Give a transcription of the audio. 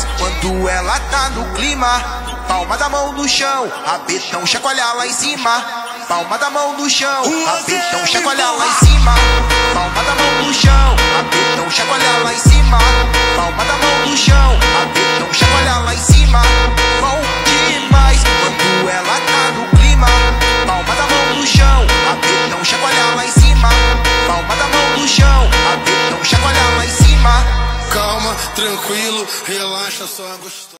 demais quando ela tá no clima. Palma da mão no chão, rabetão chacoalhar lá em cima. Palma da mão no chão, rabetão chacoalhar lá em cima. Palma da mão no chão, rabetão chacoalhar lá em cima. Palma da mão no chão, rabetão chacoalhar lá em cima. Bom demais quando ela tá no clima. Palma da mão no chão, rabetão chacoalhar lá em cima. Palma da mão no chão, rabetão chacoalhar lá em cima. Calma, tranquilo, relaxa, só gostoso.